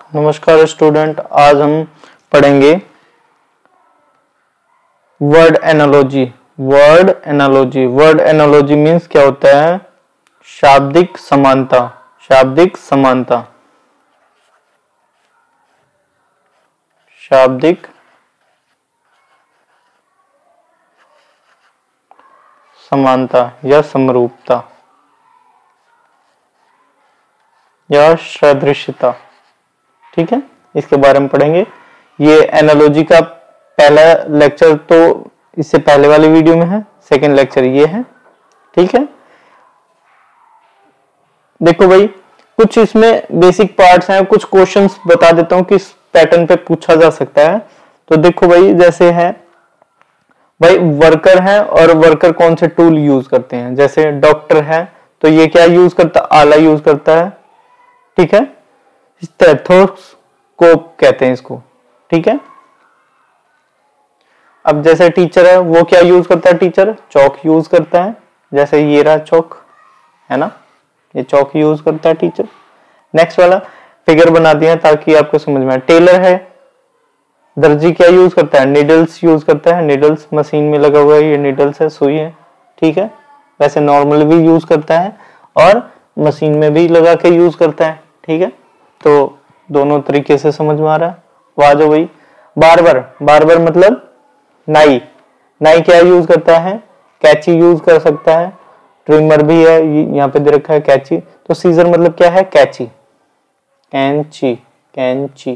नमस्कार स्टूडेंट, आज हम पढ़ेंगे word analogy. Word analogy means क्या होता है? शाब्दिक समानता। शाब्दिक समानता शाब्दिक समानता या समरूपता या सदृश्यता। ठीक है, इसके बारे में पढ़ेंगे। ये एनालॉजी का पहला लेक्चर तो इससे पहले वाली वीडियो में है, सेकंड लेक्चर ये है। ठीक है, देखो भाई, कुछ इसमें बेसिक पार्ट्स हैं, कुछ क्वेश्चंस बता देता हूं किस पैटर्न पे पूछा जा सकता है। तो देखो भाई, जैसे है भाई वर्कर है, और वर्कर कौन से टूल यूज करते हैं? जैसे डॉक्टर है तो ये क्या यूज करता है? आला यूज करता है। ठीक है, स्टेथोस्कोप कहते हैं इसको। ठीक है, अब जैसे टीचर है, वो क्या यूज करता है? टीचर चौक यूज करता है। जैसे ये रहा चौक, है ना, ये चौक यूज करता है टीचर। नेक्स्ट वाला फिगर बना दिया ताकि आपको समझ में आए। टेलर है, दर्जी क्या यूज करता है? निडल्स यूज करता है। निडल्स मशीन में लगा हुआ है, ये निडल्स है, सुई है। ठीक है, वैसे नॉर्मल भी यूज करता है और मशीन में भी लगा के यूज करता है। ठीक है, तो दोनों तरीके से समझ में आ रहा है। वो आ जाओ भाई, बार्बर मतलब नाई। नाई क्या यूज करता है? कैंची यूज कर सकता है। ट्रिमर भी है, यहाँ पे दे रखा है कैंची। तो सीजर मतलब क्या है? कैंची। कैंची कैंची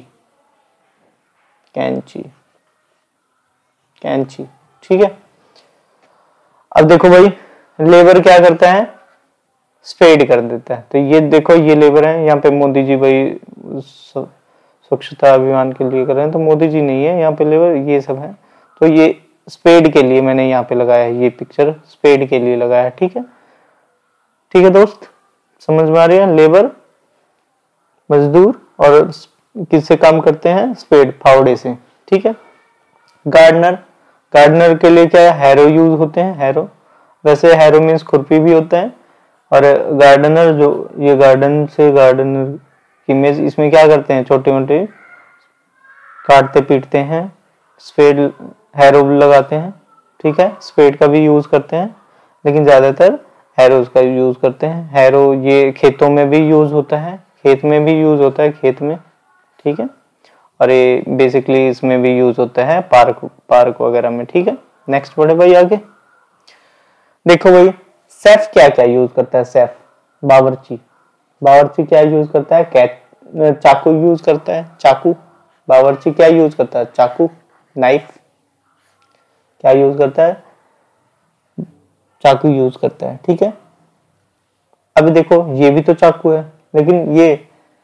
कैंची कैंची। ठीक है, अब देखो भाई, लेबर क्या करता है? स्पेड कर देता है। तो ये देखो, ये लेबर है। यहाँ पे मोदी जी भाई स्वच्छता अभियान के लिए कर रहे हैं, तो मोदी जी नहीं है यहाँ पे, लेबर ये सब है। तो ये स्पेड के लिए मैंने यहाँ पे लगाया है, ये पिक्चर स्पेड के लिए लगाया है। ठीक है, ठीक है दोस्त, समझ में आ रही है? लेबर मजदूर, और किससे काम करते हैं? स्पेड, फावड़े से। ठीक है, गार्डनर के लिए क्या है? हैरो यूज होते हैं। हैरो, वैसे हैरो मीन्स खुरपी भी होता है। और गार्डनर, जो ये गार्डनर की इमेज, इसमें क्या करते हैं? छोटे मोटे काटते पीटते हैं। स्पेड, हैरो लगाते हैं। ठीक है, स्पेड का भी यूज करते हैं, लेकिन ज्यादातर हैरोज का यूज करते हैं। हैरो ये खेतों में भी यूज होता है, खेत में भी यूज होता है, खेत में। ठीक है, और ये बेसिकली इसमें भी यूज होता है पार्क वगैरह में। ठीक है, नेक्स्ट बढ़े भाई आगे। देखो भाई, शेफ क्या क्या यूज करता है? शेफ, बावर्ची क्या यूज करता है? चाकू यूज करता है। चाकू, बावर्ची क्या यूज करता है? चाकू। नाइफ क्या यूज करता है? चाकू यूज करता है। ठीक है, अभी देखो, ये भी तो चाकू है, लेकिन ये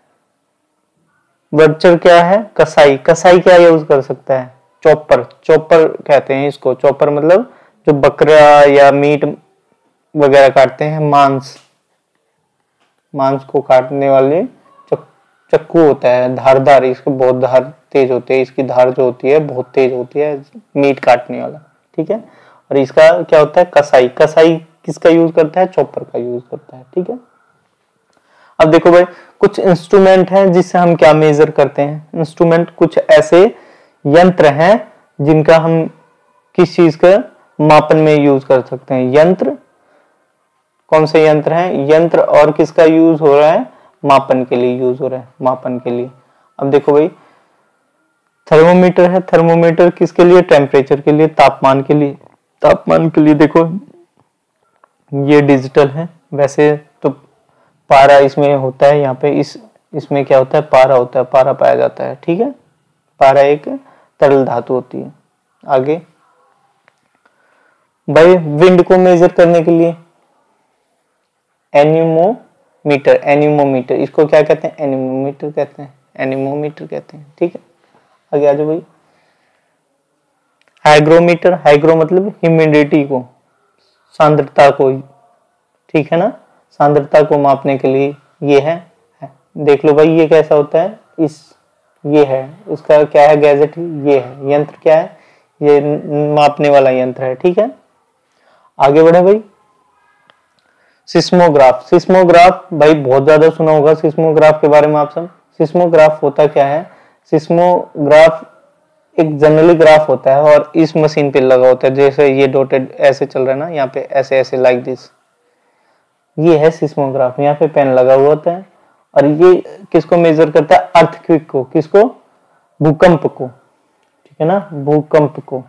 वर्चर क्या है? कसाई क्या यूज कर सकता है? चॉपर कहते हैं इसको। चॉपर मतलब जो बकरा या मीट वगैरह काटते हैं, मांस को काटने वाले चक्कू होता है, धारदार। इसको बहुत धार तेज होती है, इसकी धार जो होती है बहुत तेज होती है, मीट काटने वाला। ठीक है, और इसका क्या होता है? कसाई किसका यूज करता है? चॉपर का यूज करता है। ठीक है, अब देखो भाई, कुछ इंस्ट्रूमेंट हैं जिससे हम क्या मेजर करते हैं? इंस्ट्रूमेंट कुछ ऐसे यंत्र हैं जिनका हम किस चीज का मापन में यूज कर सकते हैं। यंत्र, कौन से यंत्र हैं? यंत्र, और किसका यूज हो रहा है? मापन के लिए यूज हो रहा है, मापन के लिए। अब देखो भाई, थर्मोमीटर है। थर्मोमीटर किसके लिए? टेम्परेचर के लिए, तापमान के लिए। देखो, ये डिजिटल है। वैसे तो पारा इसमें होता है, यहाँ पे इसमें क्या होता है? पारा होता है, पारा पाया जाता है। ठीक है, पारा एक तरल धातु होती है। आगे भाई, विंड को मेजर करने के लिए एनीमोमीटर, इसको क्या कहते हैं? एनीमोमीटर कहते हैं। ठीक है, आगे आ जाओ भाई। हाइग्रो मतलब ह्यूमिडिटी को, सांद्रता को। ठीक है ना, सांद्रता को मापने के लिए ये है। देख लो भाई, ये कैसा होता है? ये है, इसका क्या है? गैजेट। ये है यंत्र, क्या है? ये मापने वाला यंत्र है। ठीक है, आगे बढ़े भाई। सिस्मोग्राफ भाई बहुत ज्यादा सुना होगा सिस्मोग्राफ के बारे में आप सब। सिस्मोग्राफ होता क्या है? सिस्मोग्राफ एक जनरली ग्राफ होता है और इस मशीन पे लगा होता है, जैसे ये डॉटेड ऐसे चल रहा है ना, यहाँ पे ऐसे ऐसे लाइक दिस, ये है सिस्मोग्राफ। यहाँ पे पेन लगा हुआ होता है और ये किसको मेजर करता है? अर्थक्वेक को। किसको? भूकंप को, ठीक है ना, भूकंप को।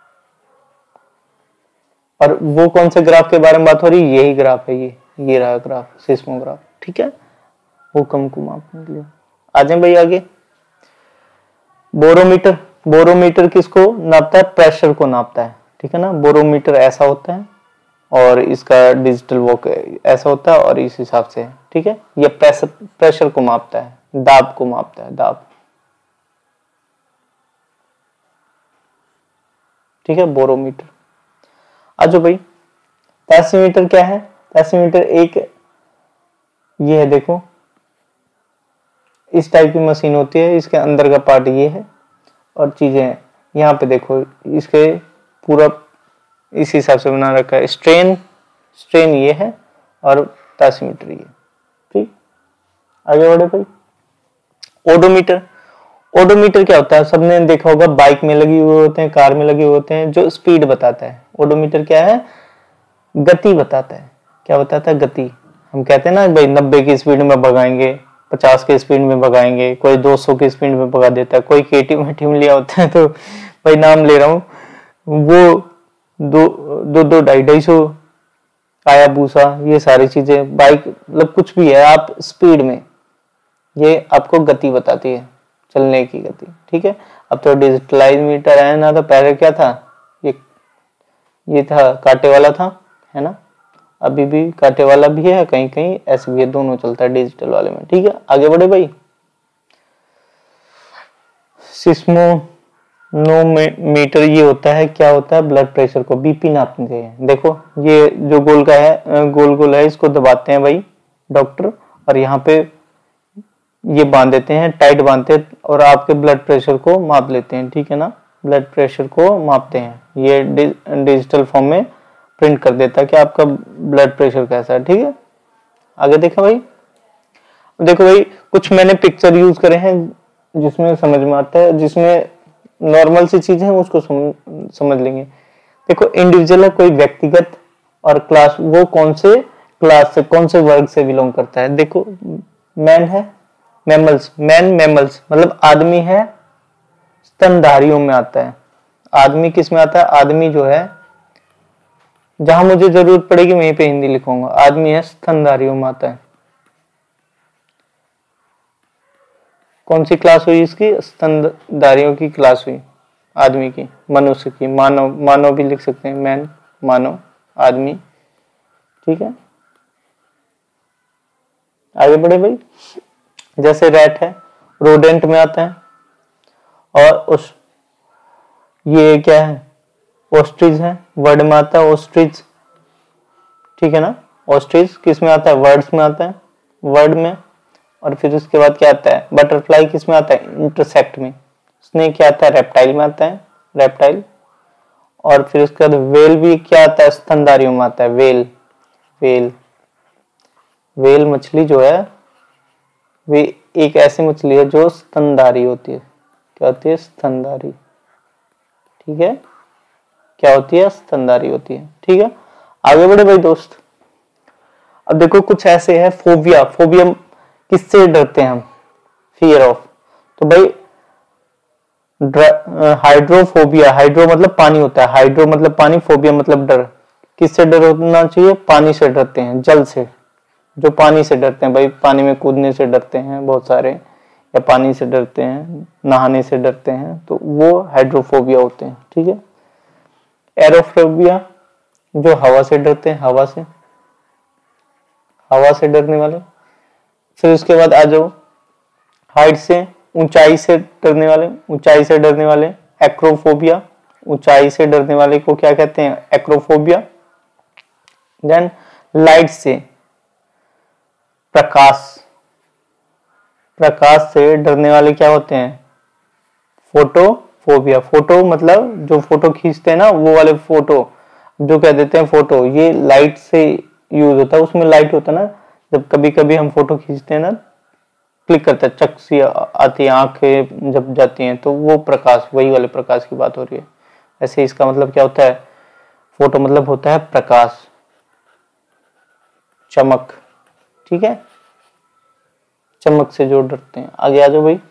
और वो कौन से ग्राफ के बारे में बात हो रही है? यही ग्राफ है, ये रहा ग्राफ, सिस्मोग्राफ, ठीक है, भूकंप को मापने के लिए। आ जाए भाई आगे। बोरोमीटर, बोरोमीटर किसको नापता है? प्रेशर को नापता है, ठीक है ना। बोरोमीटर ऐसा होता है और इसका डिजिटल वॉक ऐसा होता है और इस हिसाब से, ठीक है। ये प्रेशर को मापता है, दाब को मापता है, दाब, ठीक है, बोरोमीटर। आजो भाई, पैसीमीटर क्या है? पैसीमीटर एक ये है, देखो इस टाइप की मशीन होती है, इसके अंदर का पार्ट ये है और चीजें यहाँ पे देखो, इसके पूरा इस हिसाब से बना रखा है। स्ट्रेन ये है और पैसीमीटर ये, ठीक। आगे बढ़े भाई। ओडोमीटर, ओडोमीटर क्या होता है? सबने देखा होगा, बाइक में लगे हुए होते हैं, कार में लगे हुए होते हैं, जो स्पीड बताता है। ओडोमीटर क्या है? गति बताता है। क्या बताता है? गति। हम कहते हैं ना भाई 90 की स्पीड में भगाएंगे, 50 की स्पीड में भगाएंगे, कोई 200 की स्पीड में भगा देता है, कोई केटीएम लिया होता है तो भाई नाम ले रहा हूँ, वो 200-250 आया भूसा, ये सारी चीजें, बाइक मतलब कुछ भी है, आप स्पीड में, ये आपको गति बताती है, चलने की गति, ठीक है। अब तो डिजिटलाइज मीटर है ना, तो पहले क्या था? ये था, कांटे वाला था, है ना। अभी भी कांटे वाला भी है, कहीं कहीं ऐसे भी है, दोनों चलता है डिजिटल वाले में, ठीक है। आगे बढ़े भाई। सिस्मोनोमीटर ये होता है, क्या होता है? ब्लड प्रेशर को, बीपी नापते हैं। देखो ये जो गोल का है, गोल गोल है, इसको दबाते हैं भाई डॉक्टर, और यहाँ पे ये बांध देते हैं, टाइट बांधते हैं और आपके ब्लड प्रेशर को माप लेते हैं, ठीक है ना। ब्लड प्रेशर को मापते हैं, ये डिजिटल फॉर्म में प्रिंट कर देता है कि आपका ब्लड प्रेशर कैसा है, ठीक है। आगे देखा भाई। देखो भाई, कुछ मैंने पिक्चर यूज करे हैं जिसमें समझ में आता है, जिसमें नॉर्मल सी चीजें हैं उसको समझ लेंगे। देखो इंडिविजुअल है, कोई व्यक्तिगत, और क्लास, वो कौन से क्लास से, कौन से वर्ग से बिलोंग करता है। देखो मैन है, मैमल्स, मैन मैमल्स मतलब आदमी है, स्तनधारियों में आता है। आदमी किस में आता है? आदमी जो है, जहां मुझे जरूरत पड़ेगी वहीं पे हिंदी लिखूंगा, आदमी है, स्तनधारियों में आता है। कौन सी क्लास हुई इसकी? स्तनधारियों की क्लास हुई, आदमी की, मनुष्य की, मानव, मानव भी लिख सकते हैं, मैन, मानव, आदमी, ठीक है। आगे बढ़े भाई। जैसे रैट है, रोडेंट में आता है, और उस ये क्या है? ऑस्ट्रिच है, वर्ड में आता है, ऑस्ट्रिच, ठीक है ना। ऑस्ट्रिच किस में आता है? वर्ड्स में आता है, वर्ड में। और फिर उसके बाद क्या आता है? बटरफ्लाई किस में आता है? इंटरसेक्ट में। स्नेक क्या आता है? रेप्टाइल में आता है, रेप्टाइल। और फिर उसके बाद वेल भी क्या आता है? स्तनधारियों में आता है, वेल, वेल। वेल मछली जो है, वे एक ऐसी मछली है जो स्तनधारी होती है। क्या होती है? स्तनधारी, ठीक है। क्या होती है? स्तनधारी होती है, ठीक है। आगे बढ़े भाई दोस्त। अब देखो कुछ ऐसे है, फोबिया, फोबिया किससे डरते हैं हम? Fear of. तो भाई हाइड्रोफोबिया, हाइड्रो मतलब पानी होता है, हाइड्रो मतलब पानी, फोबिया मतलब डर। किससे डर होना चाहिए? पानी से डरते हैं, जल से, जो पानी से डरते हैं भाई, पानी में कूदने से डरते हैं बहुत सारे, या पानी से डरते हैं, नहाने से डरते हैं, तो वो हाइड्रोफोबिया होते हैं, ठीक है। एरोफोबिया, जो हवा से डरते हैं, हवा से, हवा से डरने वाले। फिर उसके बाद आ जाओ हाइट से, ऊंचाई से डरने वाले, ऊंचाई से डरने वाले, एक्रोफोबिया, ऊंचाई से डरने वाले को क्या कहते हैं? एक्रोफोबिया। देन लाइट से, प्रकाश, प्रकाश से डरने वाले क्या होते हैं? फोटोफोबिया। फोटो मतलब जो फोटो खींचते हैं ना, वो वाले फोटो जो कह देते हैं फोटो, ये लाइट से यूज होता है, उसमें लाइट होता है ना, जब कभी कभी हम फोटो खींचते हैं ना, क्लिक करता है, चक सी आती है, आंखें जब जाती हैं, तो वो प्रकाश, वही वाले प्रकाश की बात हो रही है। ऐसे इसका मतलब क्या होता है, फोटो मतलब होता है प्रकाश, चमक, ठीक है, चमक से जो डरते हैं। आगे आ जाओ भाई।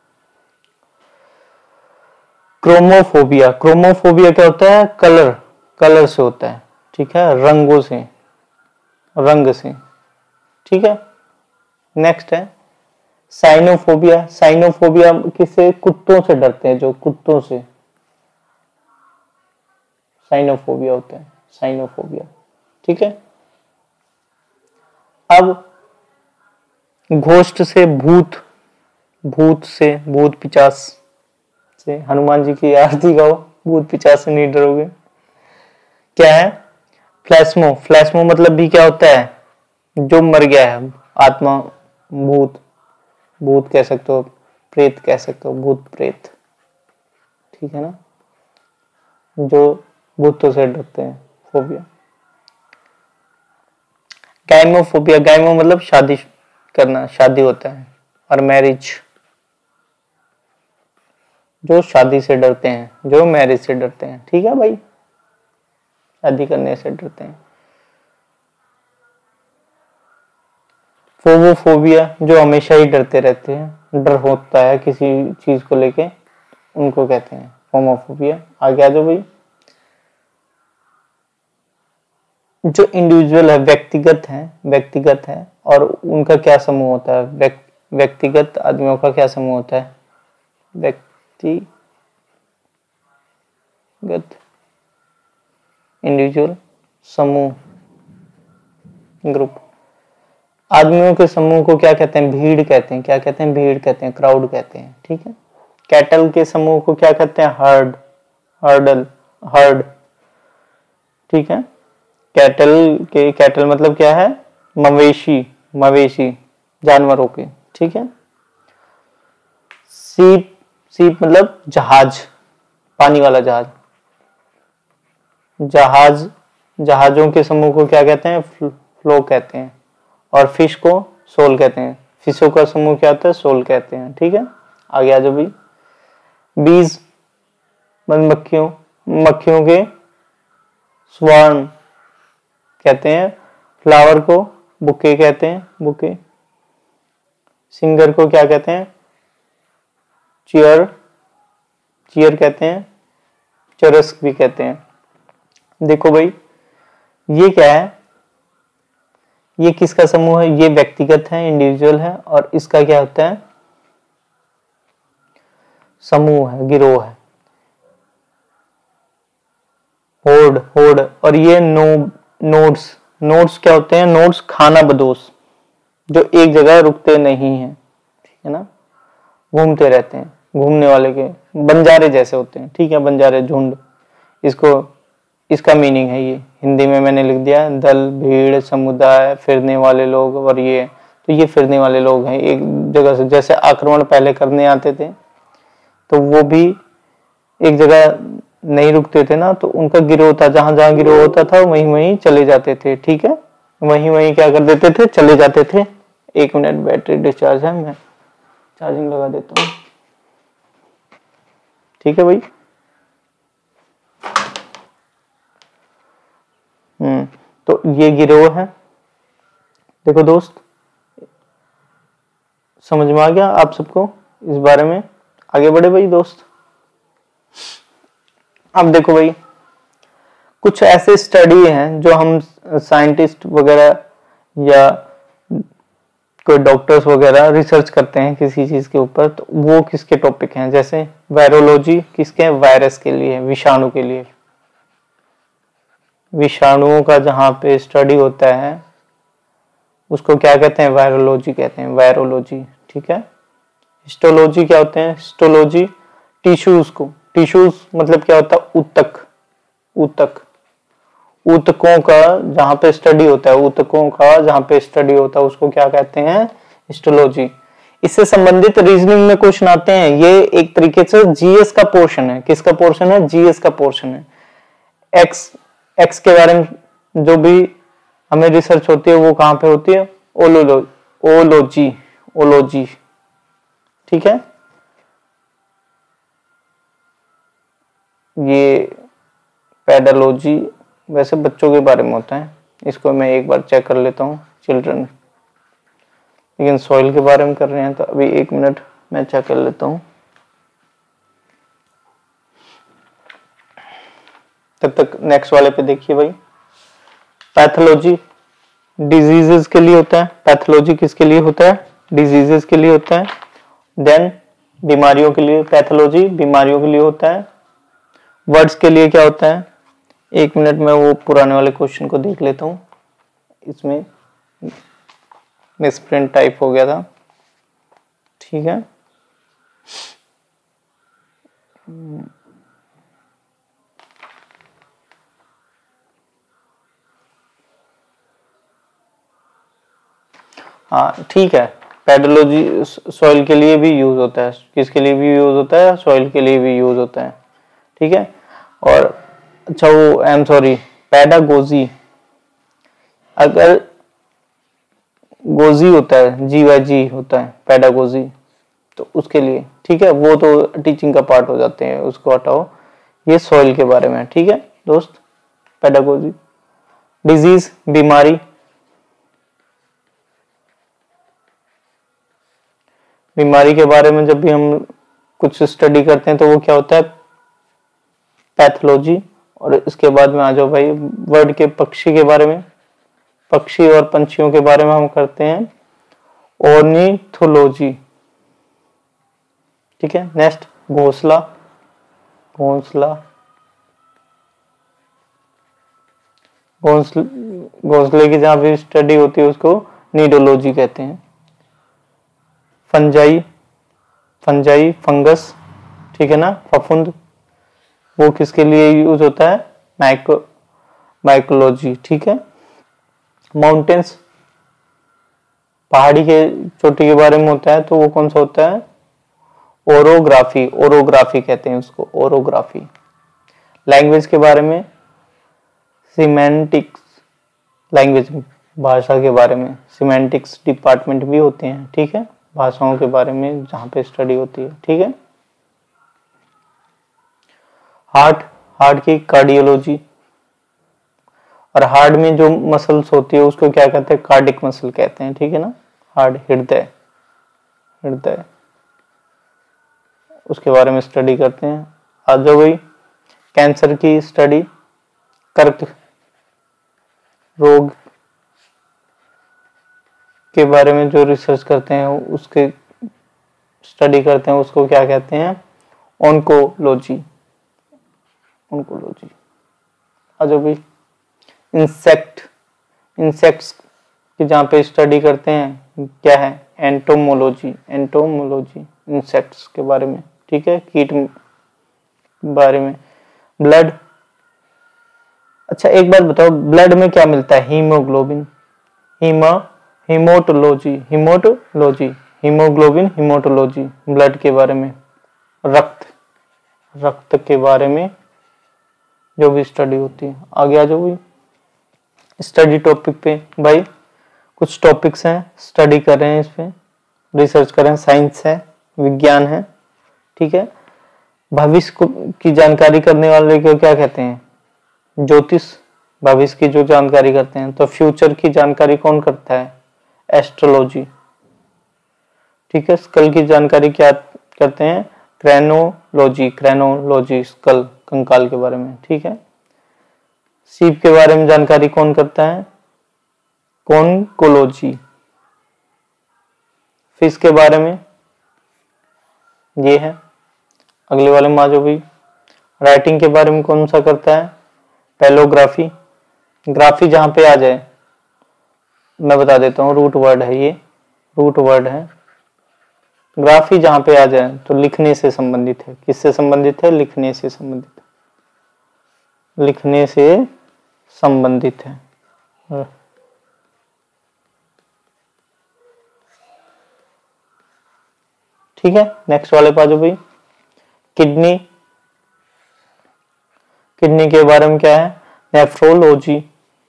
क्रोमोफोबिया, क्रोमोफोबिया क्या होता है, कलर, कलर से होता है, ठीक है, रंगों से, रंग से, ठीक है। नेक्स्ट है साइनोफोबिया, साइनोफोबिया किससे, कुत्तों से डरते हैं, जो कुत्तों से साइनोफोबिया होता है, साइनोफोबिया, ठीक है। अब घोस्ट से, भूत, भूत से, भूत पिचास से, हनुमान जी की आरती गाओ, भूत पिचास से नहीं डरोगे। क्या है, फ्लैस्मो, फ्लैस्मो मतलब भी क्या होता है, जो मर गया है, आत्मा, भूत, भूत कह सकते हो, प्रेत कह सकते हो, भूत प्रेत, ठीक है ना, जो भूतों से डरते हैं, फोबिया। गाइमोफोबिया, गाइमो मतलब शादी करना, शादी होता है, और मैरिज, जो शादी से डरते हैं, जो मैरिज से डरते हैं, ठीक है भाई, शादी करने से डरते हैं। फोबोफोबिया, जो हमेशा ही डरते रहते हैं, डर होता है किसी चीज को लेके, उनको कहते हैं फोमोफोबिया। आगे आ जाओ भाई। जो इंडिविजुअल है, व्यक्तिगत है, व्यक्तिगत है, और उनका क्या समूह होता है, व्यक्तिगत आदमियों का क्या समूह होता है, व्यक्तिगत, इंडिविजुअल, समूह, ग्रुप। आदमियों के समूह को क्या कहते हैं, भीड़ कहते हैं, क्या कहते हैं, भीड़ कहते हैं, क्राउड कहते हैं, ठीक है। कैटल के समूह को क्या कहते हैं, हर्ड, हर्डल, हर्ड, ठीक है। कैटल मतलब क्या है, मवेशी, मवेशी, जानवरों के, ठीक है। सीप, सीप मतलब जहाज, पानी वाला जहाज, जहाज, जहाजों के समूह को क्या कहते हैं, फ्लो कहते हैं। और फिश को सोल कहते हैं, फिशों का समूह क्या होता है, सोल कहते हैं, ठीक है। आगे आ जाओ भाई। बीज, मधुमक्खियों, मक्खियों के स्वार्म कहते हैं, फ्लावर को बुके कहते हैं, बुके। सिंगर को क्या कहते हैं, चीयर, चीयर कहते हैं, चरस भी कहते हैं। देखो भाई, ये क्या है, ये किसका समूह है, ये व्यक्तिगत है, इंडिविजुअल है, और इसका क्या होता है, समूह है, गिरोह है, होर्ड, होर्ड। और ये नोड्स, नोड्स क्या होते हैं, नोड्स खाना बदोश, जो एक जगह रुकते नहीं हैं, ठीक है ना, घूमते रहते हैं, घूमने वाले के, बंजारे जैसे होते हैं, ठीक है, बंजारे, झुंड, इसको, इसका मीनिंग है ये, हिंदी में मैंने लिख दिया, दल, भीड़, समुदाय, फिरने वाले लोग, और ये, तो ये फिरने वाले लोग हैं एक जगह से, जैसे आक्रमण पहले करने आते थे, तो वो भी एक जगह नहीं रुकते थे ना, तो उनका गिरोह था, जहां जहां गिरोह होता था वहीं वहीं चले जाते थे, ठीक है, वहीं वहीं क्या कर देते थे, चले जाते थे। 1 मिनट, बैटरी डिस्चार्ज है, मैं चार्जिंग लगा देता हूँ, ठीक है भाई। तो ये गिरोह है। देखो दोस्त, समझ में आ गया आप सबको इस बारे में, आगे बढ़े भाई दोस्त। अब देखो भाई, कुछ ऐसे स्टडी हैं जो हम साइंटिस्ट वगैरह या कोई डॉक्टर्स वगैरह रिसर्च करते हैं किसी चीज के ऊपर, तो वो किसके टॉपिक हैं, जैसे वायरोलॉजी किसके, वायरस के लिए, विषाणु के लिए, विषाणुओं का जहां पे स्टडी होता है उसको क्या कहते हैं, वायरोलॉजी कहते हैं, वायरोलॉजी, ठीक है। हिस्टोलॉजी क्या होते हैं, हिस्टोलॉजी टिश्यूज को, टिश्यूज मतलब क्या होता है, ऊतक, ऊतक, ऊतकों का जहां पे स्टडी होता है, ऊतकों का जहां पे स्टडी होता है उसको क्या कहते हैं, हिस्टोलॉजी। इससे संबंधित रीजनिंग में क्वेश्चन आते हैं, ये एक तरीके से जीएस का पोर्शन है, किसका पोर्शन है, जीएस का पोर्शन है। एक्स के बारे में जो भी हमें रिसर्च होती है वो कहां पे होती है, ओलोजी, ओलोजी, ठीक है। ये पेडोलॉजी वैसे बच्चों के बारे में होता है, इसको मैं एक बार चेक कर लेता हूँ, चिल्ड्रन। लेकिन सॉइल के बारे में कर रहे हैं तो अभी 1 मिनट मैं चेक कर लेता हूँ। तब तक नेक्स्ट वाले पे देखिए भाई। पैथोलॉजी डिजीजेस के लिए होता है। पैथोलॉजी किसके लिए होता है? डिजीजेस के लिए होता है। देन बीमारियों के लिए, पैथोलॉजी बीमारियों के लिए होता है। वर्ड्स के लिए क्या होता है? 1 मिनट में वो पुराने वाले क्वेश्चन को देख लेता हूँ, इसमें मिसप्रिंट टाइप हो गया था, ठीक है। हाँ ठीक है। पेडोलॉजी सॉइल के लिए भी यूज होता है। किसके लिए भी यूज होता है? सॉइल के लिए भी यूज होता है, ठीक है। और अच्छा वो आई एम सॉरी, पेडागोजी, अगर गोजी होता है, GYG होता है पेडागोजी, तो उसके लिए, ठीक है, वो तो टीचिंग का पार्ट हो जाते हैं, उसको हटाओ। ये सॉइल के बारे में, ठीक है दोस्त। पेडागोजी, डिजीज बीमारी, बीमारी के बारे में जब भी हम कुछ स्टडी करते हैं तो वो क्या होता है? पैथोलॉजी। और इसके बाद में आ जाओ भाई वर्ड के, पक्षी के बारे में, पक्षी और पंछियों के बारे में हम करते हैं ऑर्निथोलॉजी, ठीक है। नेक्स्ट घोंसला, घोंसला, घोंसले की जहां भी स्टडी होती है उसको नीडोलॉजी कहते हैं। फंजाई, फंजाई फंगस, ठीक है ना, फफूंद, वो किसके लिए यूज होता है? माइकोलॉजी, ठीक है। माउंटेन्स, पहाड़ी के चोटी के बारे में होता है, तो वो कौन सा होता है? ओरोग्राफी, ओरोग्राफी कहते हैं उसको, ओरोग्राफी। लैंग्वेज के बारे में सिमेंटिक्स, लैंग्वेज भाषा के बारे में सिमेंटिक्स डिपार्टमेंट भी होते हैं, ठीक है, भाषाओं के बारे में जहां पे स्टडी होती है, ठीक है। हार्ट, हार्ट की कार्डियोलॉजी, और हार्ट में जो मसल्स होती है उसको क्या कहते हैं? कार्डिक मसल कहते हैं, ठीक है ना। हार्ट, हृदय, हृदय, उसके बारे में स्टडी करते हैं। आ जाओ भाई कैंसर की स्टडी, कर्क रोग के बारे में जो रिसर्च करते हैं उसके स्टडी करते हैं, उसको क्या कहते हैं? Oncology, oncology. आ जाओ भाई इंसेक्ट, इंसेक्ट्स की जहाँ पे स्टडी करते हैं क्या है? एंटोमोलॉजी, एंटोमोलॉजी, इंसेक्ट्स के बारे में, ठीक है, कीट बारे में। ब्लड, अच्छा एक बात बताओ, ब्लड में क्या मिलता है? Haemoglobin, haematology, haematology, haemoglobin, haematology, blood के बारे में। रक्त, रक्त के बारे में जो भी स्टडी होती है। आगे आ जाओ भाई स्टडी टॉपिक पे। भाई कुछ टॉपिक्स हैं, स्टडी कर रहे हैं, इस पे रिसर्च कर रहे हैं, साइंस है, विज्ञान है, ठीक है। भविष्य की जानकारी करने वाले को क्या कहते हैं? ज्योतिष, भविष्य की जो जानकारी करते हैं। तो फ्यूचर की जानकारी कौन करता है? एस्ट्रोलॉजी, ठीक है। स्कल की जानकारी क्या करते हैं? क्रेनोलॉजी, क्रेनोलॉजी, स्कल, कंकाल के बारे में, ठीक है। सीप के बारे में जानकारी कौन करता है? कॉन्कोलॉजी। फिश के बारे में ये है। अगले वाले में आ जाओ भाई राइटिंग के बारे में कौन सा करता है? पैलोग्राफी। ग्राफी जहां पे आ जाए मैं बता देता हूँ, रूट वर्ड है ये, रूट वर्ड है। ग्राफी जहां पे आ जाए तो लिखने से संबंधित है। किससे संबंधित है? लिखने से संबंधित, लिखने से संबंधित है। ठीक है, नेक्स्ट वाले पे आ जाओ भाई। किडनी, किडनी के बारे में क्या है? नेफ्रोलॉजी,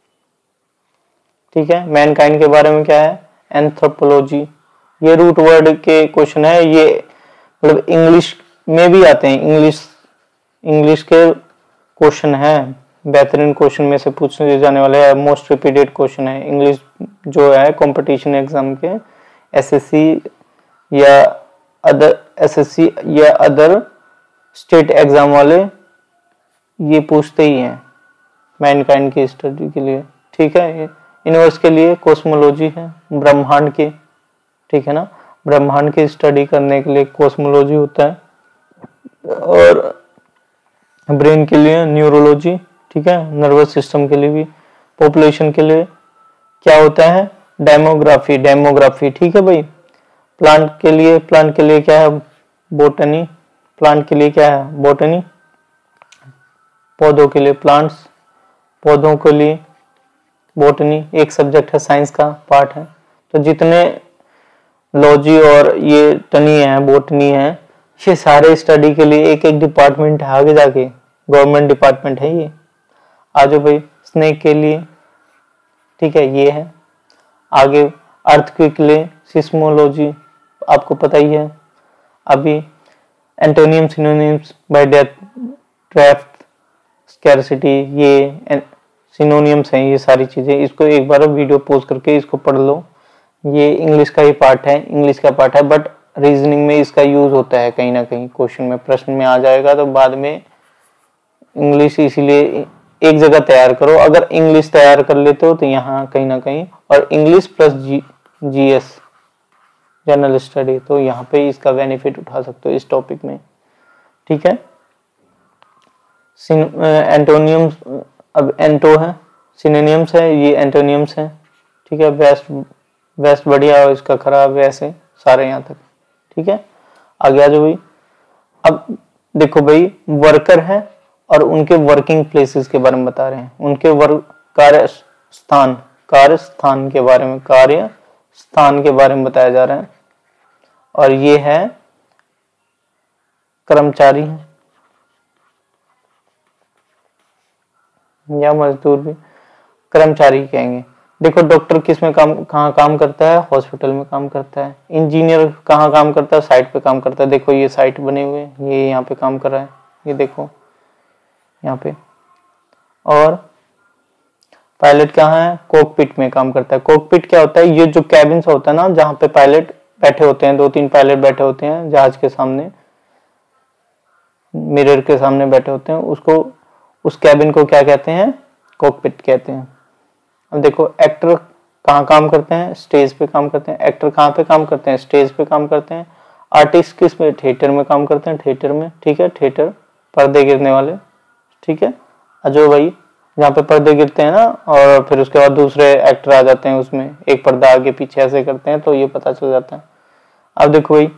ठीक है। मैनकाइंड के बारे में क्या है? एंथ्रोपोलॉजी। ये रूट वर्ड के क्वेश्चन है, ये मतलब इंग्लिश में भी आते हैं, इंग्लिश के क्वेश्चन है, बेहतरीन क्वेश्चन में से पूछे जाने वाले हैं, मोस्ट रिपीटेड क्वेश्चन है इंग्लिश जो है कंपटीशन एग्जाम के, एसएससी या अदर स्टेट एग्जाम वाले ये पूछते ही हैं मैनकाइंड की स्टडी के लिए, ठीक है। यूनिवर्स के लिए कॉस्मोलॉजी है, ब्रह्मांड के, ठीक है ना, ब्रह्मांड की स्टडी करने के लिए कॉस्मोलॉजी होता है। और ब्रेन के लिए न्यूरोलॉजी, ठीक है, नर्वस सिस्टम के लिए भी, पॉपुलेशन के लिए क्या होता है, डेमोग्राफी, ठीक है भाई। प्लांट के लिए क्या है, बोटनी, प्लांट के लिए क्या है, बोटनी, पौधों के लिए प्लांट्स, पौधों के लिए बोटनी, एक सब्जेक्ट है, साइंस का पार्ट है। तो जितने लॉजी और ये टनी है, बोटनी है, ये सारे स्टडी के लिए एक एक डिपार्टमेंट है, आगे जाके गवर्नमेंट डिपार्टमेंट है ये। आजो भाई स्नेक के लिए, ठीक है, ये है। आगे अर्थक्वेक के लिए सिस्मोलॉजी, आपको पता ही है। अभी antonym synonyms by draft scarcity, ये सिनोनिम्स हैं, ये सारी चीजें, इसको एक बार वीडियो पॉज करके इसको पढ़ लो। ये इंग्लिश का ही पार्ट है, बट रीजनिंग में इसका यूज होता है कहीं ना कहीं, क्वेश्चन में, प्रश्न में आ जाएगा। तो बाद में इंग्लिश इसीलिए एक जगह तैयार करो, अगर इंग्लिश तैयार कर लेते हो तो यहाँ कहीं ना कहीं, और English plus GS general study, तो यहाँ पे इसका बेनिफिट उठा सकते हो इस टॉपिक में, ठीक है। एंटोनियम्स, अब एंटो है, सिनोनिम्स है, ये एंटोनियम्स है, ठीक है। वेस्ट बढ़िया और इसका खराब, वैसे सारे यहाँ तक, ठीक है। आगे आ जाओ भाई। अब देखो भाई, वर्कर है और उनके वर्किंग प्लेसेस के बारे में बता रहे हैं, उनके कार्य स्थान के बारे में बताया जा रहा है। और ये है कर्मचारी है या मजदूर भी, कर्मचारी कहेंगे। देखो डॉक्टर किस में कहाँ काम करता है, हॉस्पिटल में काम करता है। इंजीनियर कहाँ काम करता है, साइट पे काम करता है। देखो ये साइट बने हुए हैं, ये यहाँ पे काम कर रहा है, ये देखो यहाँ पे। और पायलट कहाँ है, कॉकपिट में काम करता है। कॉकपिट क्या होता है, ये जो कैबिन होता है ना, जहाँ पे पायलट बैठे होते हैं, 2-3 पायलट बैठे होते हैं जहाज के सामने, मिरर के सामने बैठे होते हैं, उसको, उस कैबिन को क्या कहते हैं, कॉकपिट कहते हैं। अब देखो एक्टर कहाँ काम करते हैं, स्टेज पे काम करते हैं। एक्टर कहाँ पे काम करते हैं, स्टेज पे काम करते हैं। आर्टिस्ट किस में, थिएटर में काम करते हैं, थिएटर में, ठीक है, थिएटर, पर्दे गिरने वाले, ठीक है। अजो भाई जहाँ पे पर्दे गिरते हैं ना, और फिर उसके बाद दूसरे एक्टर आ जाते हैं उसमें, एक पर्दा आगे पीछे ऐसे करते हैं, तो ये पता चल जाता है। अब देखो भाई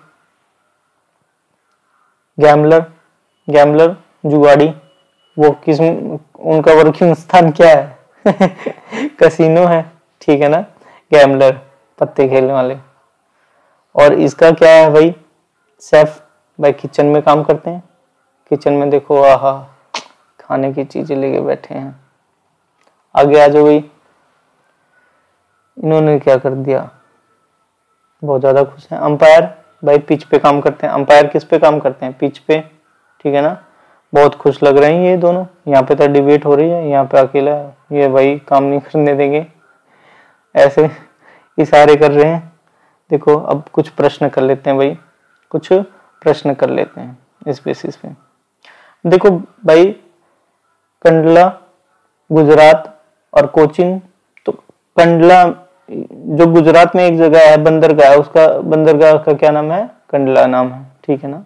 गैम्बलर जुगाड़ी, वो किस, उनका वर्किंग स्थान क्या है कसिनो है, ठीक है ना। गैम्बलर पत्ते खेलने वाले। और इसका क्या है भाई, शेफ, भाई किचन में काम करते हैं। किचन में देखो, आहा, खाने की चीजें लेके बैठे हैं। आगे आ जाओ भाई, इन्होंने क्या कर दिया, बहुत ज्यादा खुश हैं। अंपायर भाई पिच पे काम करते हैं। अंपायर किस पे काम करते हैं, पिच पे, ठीक है ना। बहुत खुश लग रहे हैं ये दोनों। यहाँ पे तो डिबेट हो रही है, यहाँ पे अकेला है, ये भाई काम नहीं करने देंगे, ऐसे इशारे कर रहे हैं। देखो अब कुछ प्रश्न कर लेते हैं भाई, कुछ प्रश्न कर लेते हैं इस बेसिस पे। देखो भाई, कंडला, गुजरात और कोचीन। तो कंडला जो गुजरात में एक जगह है, बंदरगाह, उसका बंदरगाह का क्या नाम है, कंडला नाम है, ठीक है ना।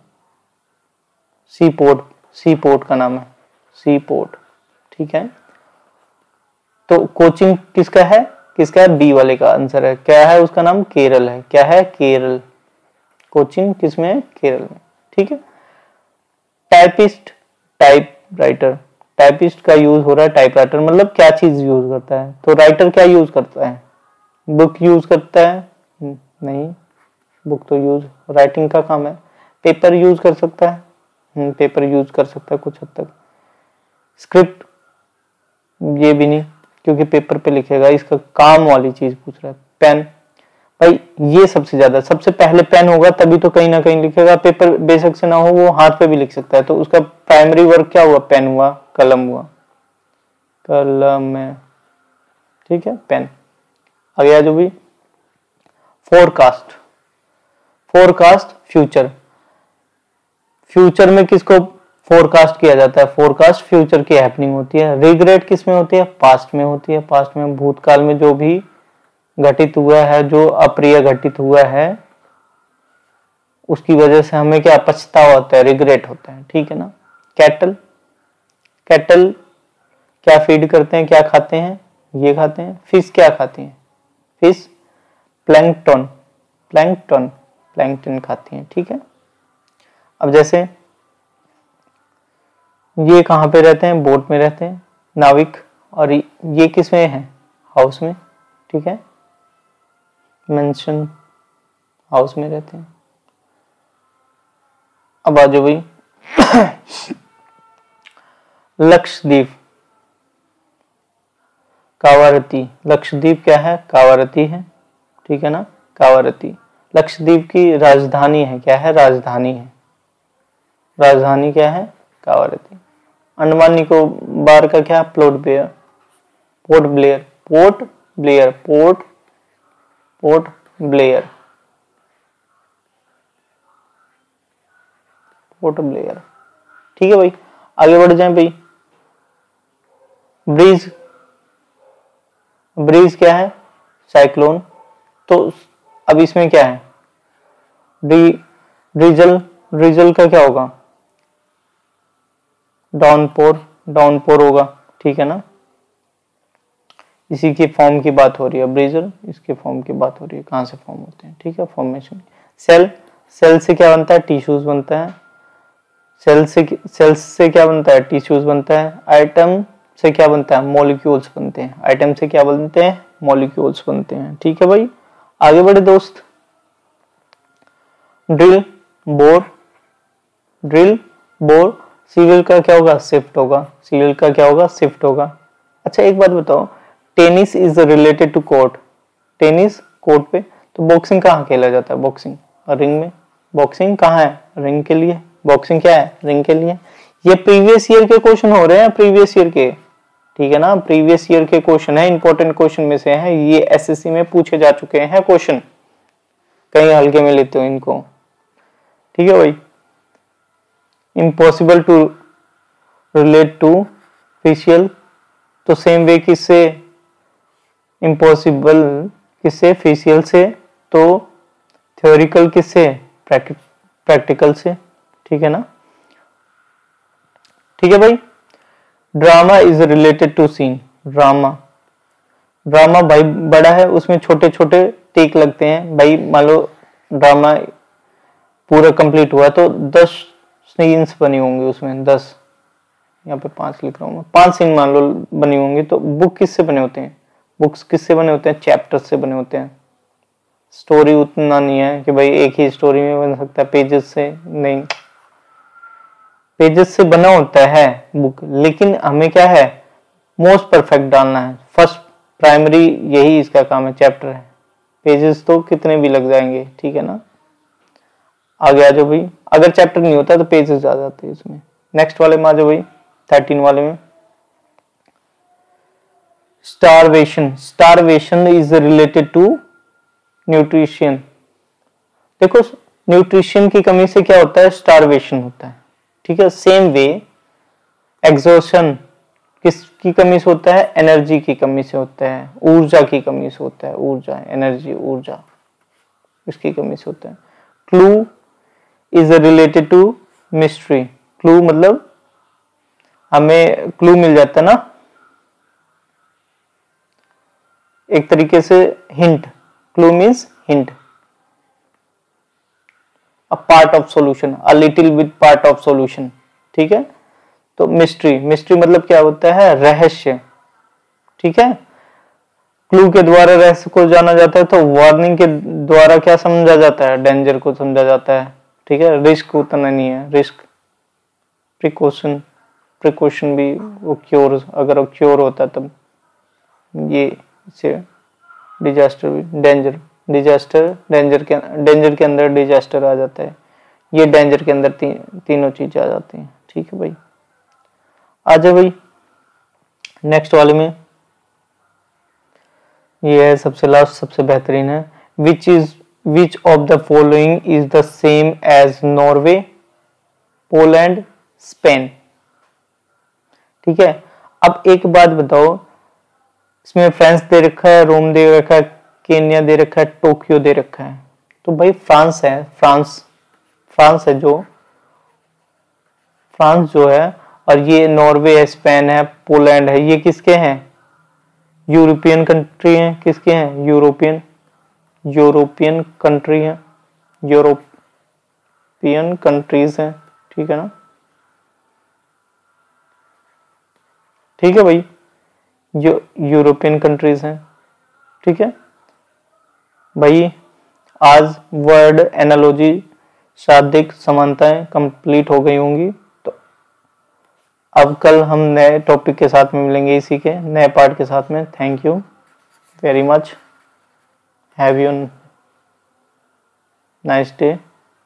सी पोर्ट का नाम है, सी पोर्ट, ठीक है। तो कोचीन किसका है, बी वाले का आंसर है। क्या है उसका नाम, केरल है। क्या है, केरल। कोचीन किसमें है, केरल में, ठीक है। टाइपिस्ट, टाइपिस्ट का यूज हो रहा है, टाइपराइटर मतलब क्या चीज यूज करता है, तो राइटर क्या यूज करता है, बुक यूज करता है, नहीं, बुक तो यूज राइटिंग का काम है। पेपर यूज कर सकता है, पेपर यूज कर सकता है कुछ हद तक। स्क्रिप्ट ये भी नहीं, क्योंकि पेपर पे लिखेगा, इसका काम वाली चीज पूछ रहा है। पेन भाई ये सबसे ज्यादा, सबसे पहले पेन होगा तभी तो कहीं ना कहीं लिखेगा। पेपर बेशक से ना हो, वो हाथ पे भी लिख सकता है। तो उसका प्राइमरी वर्क क्या हुआ? पेन हुआ, कलम हुआ, कलम है, ठीक है, पेन। आगे आ जाओ भी। Forecast, forecast future. फ्यूचर में किसको फोरकास्ट किया जाता है? फोरकास्ट फ्यूचर की हैपनिंग होती है। रिग्रेट किस में होती है? पास्ट में होती है। पास्ट में भूतकाल में जो भी घटित हुआ है, जो अप्रिय घटित हुआ है, उसकी वजह से हमें क्या पछतावा होता है, रिग्रेट होता है, ठीक है ना। कैटल, कैटल क्या फीड करते हैं, क्या खाते हैं? ये खाते हैं। फिश क्या खाती हैं? फिश प्लैंकटन, प्लैंकटन, प्लैंकटन खाती हैं, ठीक है। अब जैसे ये कहाँ पे रहते हैं? बोट में रहते हैं, नाविक। और ये किस में है? हाउस में, ठीक है, मेंशन, हाउस में रहते हैं। अब आ जाओ भाई लक्षद्वीप, कावारती। लक्षद्वीप क्या है? कावारती है, ठीक है ना, कावारती। लक्षद्वीप की राजधानी है, क्या है? राजधानी है, राजधानी क्या है? कावारती। अंडमान निकोबार का क्या? पोर्ट ब्लेयर, पोर्ट ब्लेयर, पोर्ट ब्लेयर, पोर्ट ब्लेयर, पोर्ट ब्लेयर, ठीक है भाई। आगे बढ़ जाएं भाई। ब्रीज, ब्रीज क्या है? साइक्लोन। तो अब इसमें क्या है? ड्रिजल, ड्रिजल का क्या होगा? डाउनपोर, डाउनपोर होगा, ठीक है ना। इसी की फॉर्म की बात हो रही है, ब्रीजल, इसके फॉर्म की बात हो रही है, कहां से फॉर्म होते हैं, ठीक है, फॉर्मेशन। सेल, सेल से क्या बनता है? टिश्यूज बनता है। सेल से क्या बनता है? टिश्यूज बनता है। आइटम से क्या बनता है? मॉलिक्यूल्स बनते हैं। आइटम से क्या बनते हैं? मॉलिक्यूल्स बनते हैं, ठीक है भाई। आगे बढ़े दोस्त। Drill, bore, drill, bore. Serial का क्या होगा? शिफ्ट होगा। सीरियल का क्या होगा? शिफ्ट होगा। अच्छा एक बात बताओ, tennis is related to court. Tennis court पे, तो बॉक्सिंग कहाँ खेला जाता है? बॉक्सिंग रिंग में। बॉक्सिंग कहाँ है? रिंग के लिए। बॉक्सिंग क्या है? रिंग के लिए। ये प्रीवियस ईयर के क्वेश्चन हो रहे हैं, प्रीवियस ईयर के, ठीक है ना, प्रीवियस ईयर के क्वेश्चन है, इंपॉर्टेंट क्वेश्चन में से है ये। एसएससी में पूछे जा चुके हैं क्वेश्चन, कहीं हल्के में लेते हो इनको, ठीक है भाई। Impossible to relate to facial, तो सेम वे किससे? इम्पॉसिबल किससे? फेशियल से। तो थ्योरिकल किससे? प्रैक्टिकल से, ठीक है ना, ठीक है भाई। Drama is related to scene. Drama, drama भाई बड़ा है, उसमें छोटे छोटे टेक लगते हैं भाई। मान लो ड्रामा पूरा कंप्लीट हुआ तो 10 सीन्स बनी होंगी उसमें, 10, यहाँ पे 5 लिख रहा हूँ मैं, 5 सीन मान लो बनी होंगी। तो बुक किससे बने होते हैं? बुक्स किससे बने होते हैं? चैप्टर से बने होते हैं। स्टोरी उतना नहीं है कि भाई एक ही स्टोरी में बन सकता है, पेजेस से नहीं, पेजेस से बना होता है बुक, लेकिन हमें क्या है? मोस्ट परफेक्ट डालना है। फर्स्ट प्राइमरी यही इसका काम है, चैप्टर है। पेजेस तो कितने भी लग जाएंगे, ठीक है ना। आगे आ जाओ भाई। अगर चैप्टर नहीं होता तो पेजेस आ जाते हैं इसमें। नेक्स्ट वाले में आ जाओ भाई, 13 वाले में। Starvation, starvation is related to nutrition. देखो न्यूट्रिशन की कमी से क्या होता है? स्टारवेशन होता है, ठीक है। सेम वे एग्जॉशन किसकी कमी से होता है? एनर्जी की कमी से होता है, ऊर्जा की कमी से होता है। ऊर्जा, एनर्जी, ऊर्जा, इसकी कमी से होता है। Clue is related to mystery. Clue मतलब हमें क्लू मिल जाता है ना, एक तरीके से hint. Clue means hint, a part of solution, a little with part of solution, ठीक है। तो मिस्ट्री, मिस्ट्री मतलब क्या होता है? रहस्य, ठीक है। क्लू के द्वारा रहस्य को जाना जाता है, तो वार्निंग के द्वारा क्या समझा जाता है? डेंजर को समझा जाता है, ठीक है। रिस्क उतना नहीं है, रिस्क, प्रिकॉशन, प्रिकॉशन भी वो क्योर, अगर वो क्योर होता तब ये से डिजास्टर भी, डेंजर डिजास्टर, डेंजर के अंदर डिजास्टर आ जाता है। ये डेंजर के अंदर तीनों चीजें आ जाती हैं। ठीक है भाई, आ जाओ भाई नेक्स्ट वाले में। ये है सबसे लास्ट, सबसे बेहतरीन है। Which of the following is the same as Norway, Poland, Spain. ठीक है, अब एक बात बताओ, इसमें फ्रांस दे रखा है, रोम दे रखा है, केन्या दे रखा है, टोक्यो दे रखा है। तो भाई फ्रांस है, फ्रांस है जो फ्रांस जो है, और ये नॉर्वे है, स्पेन है, पोलैंड है, ये किसके हैं? यूरोपियन कंट्री हैं। किसके हैं? यूरोपियन कंट्री है, यूरोपियन कंट्रीज हैं। ठीक है ना? ठीक है भाई, जो यूरोपियन कंट्रीज हैं। ठीक है भाई, आज वर्ड एनालॉजी शाब्दिक समानताएं कंप्लीट हो गई होंगी। तो अब कल हम नए टॉपिक के साथ में मिलेंगे, इसी के नए पार्ट के साथ में। Thank you very much, have you nice day.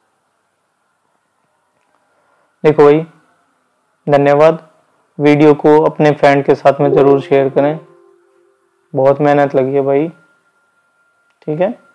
देखो भाई, धन्यवाद। वीडियो को अपने फ्रेंड के साथ में जरूर शेयर करें, बहुत मेहनत लगी है भाई। ठीक है।